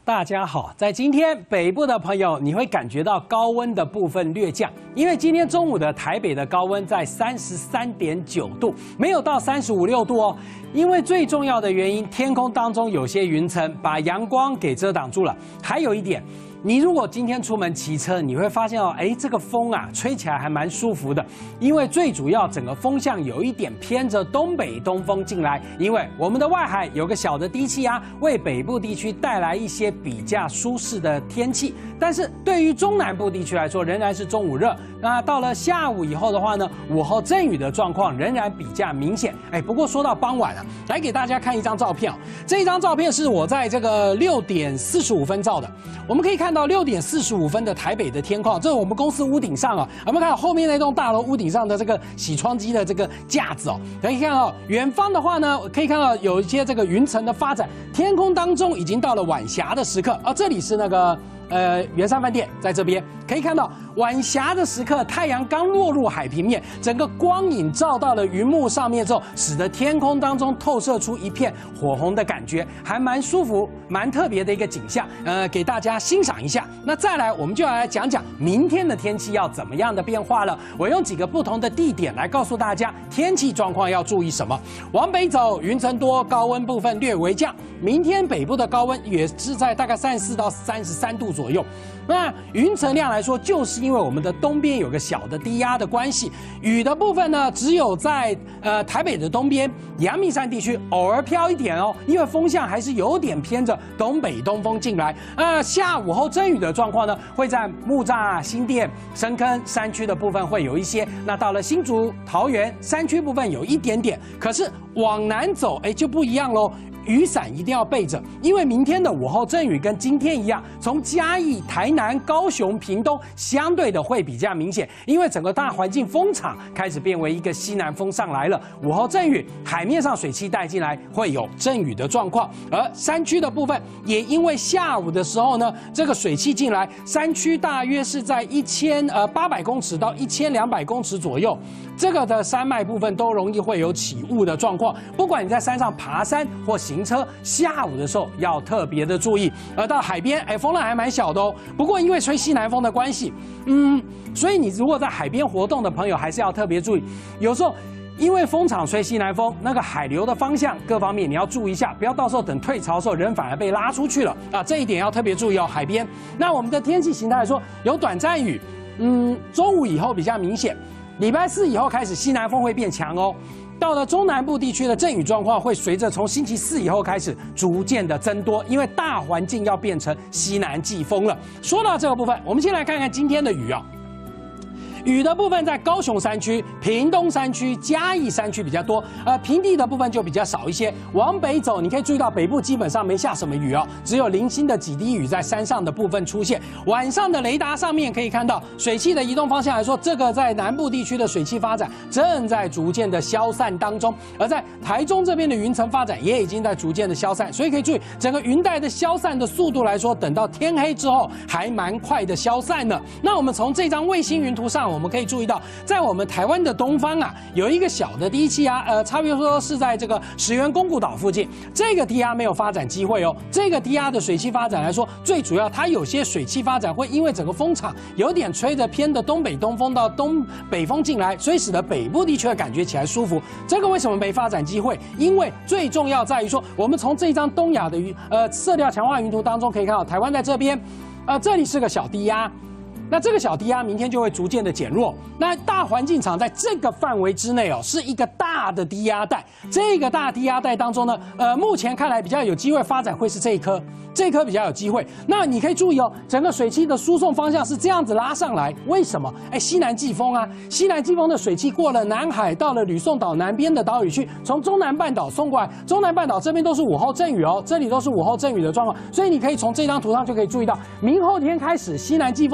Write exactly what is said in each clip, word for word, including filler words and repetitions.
大家好，在今天北部的朋友，你会感觉到高温的部分略降，因为今天中午的台北的高温在三十三点九度，没有到三十五六度哦。因为最重要的原因，天空当中有些云层把阳光给遮挡住了。还有一点，你如果今天出门骑车，你会发现哦，哎，这个风啊，吹起来还蛮舒服的。因为最主要，整个风向有一点偏着东北东风进来，因为我们的外海有个小的低气压，为北部地区带来一些比较舒适的天气。但是对于中南部地区来说，仍然是中午热。那到了下午以后的话呢，午后阵雨的状况仍然比较明显。哎，不过说到傍晚啊，来给大家看一张照片哦。这一张照片是我在这个六点四十五分照的。我们可以看到六点四十五分的台北的天况，这是我们公司屋顶上啊，有没有看到后面那栋大楼屋顶上的这个洗窗机的这个架子哦？可以看到远方的话呢，可以看到有一些这个云层的发展，天空当中已经到了晚霞的时刻啊。这里是那个。呃，圆山饭店在这边可以看到晚霞的时刻，太阳刚落入海平面，整个光影照到了云幕上面之后，使得天空当中透射出一片火红的感觉，还蛮舒服、蛮特别的一个景象。呃，给大家欣赏一下。那再来，我们就要来讲讲明天的天气要怎么样的变化了。我用几个不同的地点来告诉大家天气状况要注意什么。往北走，云层多，高温部分略微降。明天北部的高温也是在大概三十四到三十三度左右。那云层量来说，就是因为我们的东边有个小的低压的关系，雨的部分呢，只有在呃台北的东边、阳明山地区偶尔飘一点哦，因为风向还是有点偏着东北东风进来。呃，下午后阵雨的状况呢，会在木栅、新店、深坑山区的部分会有一些，那到了新竹、桃园山区部分有一点点，可是往南走，哎，就不一样喽。雨伞一定要备着，因为明天的午后阵雨跟今天一样，从嘉义、台南、高雄、屏东相对的会比较明显，因为整个大环境风场开始变为一个西南风上来了，午后阵雨，海面上水汽带进来会有阵雨的状况，而山区的部分也因为下午的时候呢，这个水汽进来，山区大约是在一千呃八百公尺到一千两百公尺左右，这个的山脉部分都容易会有起雾的状况，不管你在山上爬山或行。行车下午的时候要特别的注意，而到海边，哎，风浪还蛮小的哦。不过因为吹西南风的关系，嗯，所以你如果在海边活动的朋友，还是要特别注意。有时候因为风场吹西南风，那个海流的方向各方面你要注意一下，不要到时候等退潮的时候人反而被拉出去了啊，这一点要特别注意哦。海边，那我们的天气形态来说，有短暂雨，嗯，中午以后比较明显，礼拜四以后开始西南风会变强哦。到了中南部地区的阵雨状况会随着从星期四以后开始逐渐的增多，因为大环境要变成西南季风了。说到这个部分，我们先来看看今天的雨啊。雨的部分在高雄山区、屏东山区、嘉义山区比较多，呃，平地的部分就比较少一些。往北走，你可以注意到北部基本上没下什么雨哦，只有零星的几滴雨在山上的部分出现。晚上的雷达上面可以看到水汽的移动方向来说，这个在南部地区的水汽发展正在逐渐的消散当中，而在台中这边的云层发展也已经在逐渐的消散，所以可以注意整个云带的消散的速度来说，等到天黑之后还蛮快的消散呢。那我们从这张卫星云图上，我们可以注意到，在我们台湾的东方啊，有一个小的低气压，呃，差不多说是在这个石垣宫古岛附近。这个低压没有发展机会哦。这个低压的水汽发展来说，最主要它有些水汽发展会因为整个风场有点吹着偏的东北东风到东北风进来，所以使得北部地区的感觉起来舒服。这个为什么没发展机会？因为最重要在于说，我们从这张东亚的云呃色调强化云图当中可以看到，台湾在这边，呃，这里是个小低压。那这个小低压明天就会逐渐的减弱。那大环境场在这个范围之内哦，是一个大的低压带。这个大低压带当中呢，呃，目前看来比较有机会发展会是这一颗，这一颗比较有机会。那你可以注意哦，整个水汽的输送方向是这样子拉上来。为什么？哎，西南季风啊，西南季风的水汽过了南海，到了吕宋岛南边的岛屿去，从中南半岛送过来。中南半岛这边都是午后阵雨哦，这里都是午后阵雨的状况。所以你可以从这张图上就可以注意到，明后天开始，西南季风的水汽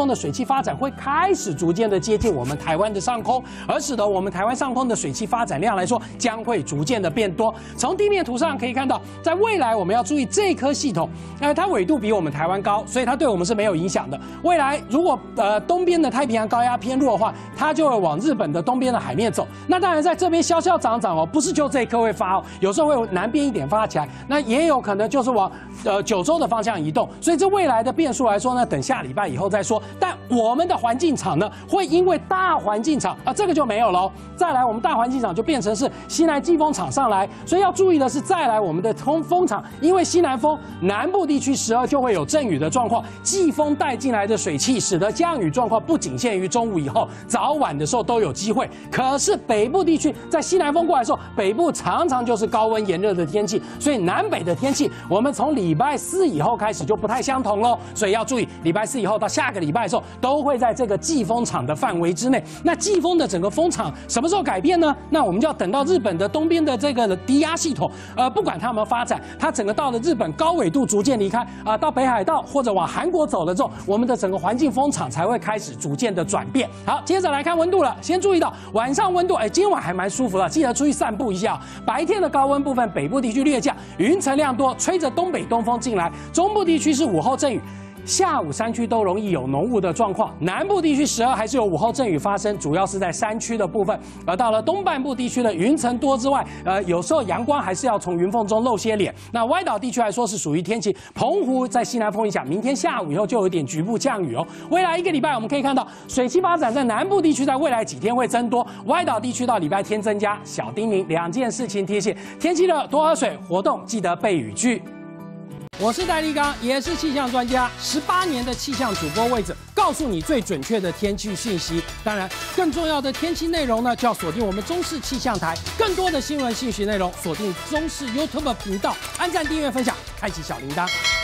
气发展会开始逐渐的接近我们台湾的上空，而使得我们台湾上空的水汽发展量来说，将会逐渐的变多。从地面图上可以看到，在未来我们要注意这颗系统，呃，它纬度比我们台湾高，所以它对我们是没有影响的。未来如果呃东边的太平洋高压偏弱的话，它就会往日本的东边的海面走。那当然在这边消消涨涨哦，不是就这一颗会发哦，有时候会南边一点发起来，那也有可能就是往呃九州的方向移动。所以这未来的变数来说呢，等下礼拜以后再说。但我们的环境场呢，会因为大环境场啊，这个就没有了。再来，我们大环境场就变成是西南季风场上来，所以要注意的是，再来我们的风风场，因为西南风，南部地区时而就会有阵雨的状况，季风带进来的水汽，使得降雨状况不仅限于中午以后，早晚的时候都有机会。可是北部地区在西南风过来的时候，北部常常就是高温炎热的天气，所以南北的天气，我们从礼拜四以后开始就不太相同喽。所以要注意，礼拜四以后到下个礼拜的时候，都会在这个季风场的范围之内。那季风的整个风场什么时候改变呢？那我们就要等到日本的东边的这个低压系统，呃，不管它有没有发展，它整个到了日本高纬度逐渐离开啊、呃，到北海道或者往韩国走了之后，我们的整个环境风场才会开始逐渐的转变。好，接着来看温度了。先注意到晚上温度，哎，今晚还蛮舒服的，记得出去散步一下。白天的高温部分，北部地区略降，云层量多，吹着东北东风进来，中部地区是午后阵雨。下午山区都容易有浓雾的状况，南部地区时而还是有午后阵雨发生，主要是在山区的部分。而到了东半部地区的云层多之外，呃，有时候阳光还是要从云缝中露些脸。那歪岛地区来说是属于天气，澎湖在西南风影响，明天下午以后就有点局部降雨哦。未来一个礼拜我们可以看到，水汽发展在南部地区在未来几天会增多，歪岛地区到礼拜天增加。小叮咛两件事情提醒：天气热多喝水，活动记得备雨具。我是戴立刚，也是气象专家，十八年的气象主播位置，告诉你最准确的天气讯息。当然，更重要的天气内容呢，就要锁定我们中视气象台。更多的新闻信息内容，锁定中视 YouTube 频道，按赞、订阅、分享，开启小铃铛。